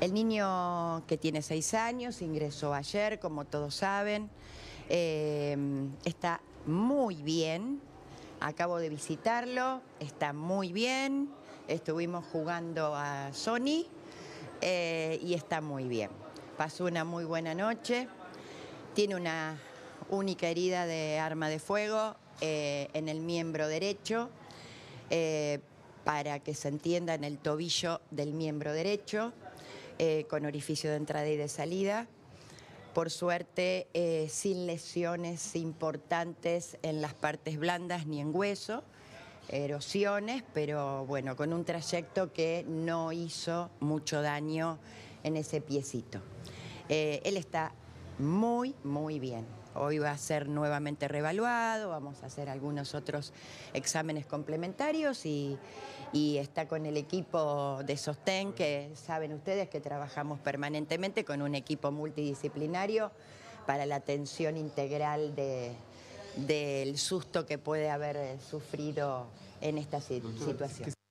El niño que tiene 6 años ingresó ayer, como todos saben, está muy bien, acabo de visitarlo, está muy bien, estuvimos jugando a Sony y está muy bien. Pasó una muy buena noche, tiene una única herida de arma de fuego en el miembro derecho, para que se entienda, en el tobillo del miembro derecho, con orificio de entrada y de salida. Por suerte, sin lesiones importantes en las partes blandas ni en hueso, erosiones, pero bueno, con un trayecto que no hizo mucho daño en ese piecito. Él está muy bien. Hoy va a ser nuevamente reevaluado, vamos a hacer algunos otros exámenes complementarios y está con el equipo de sostén, que saben ustedes que trabajamos permanentemente con un equipo multidisciplinario para la atención integral del susto que puede haber sufrido en esta situación.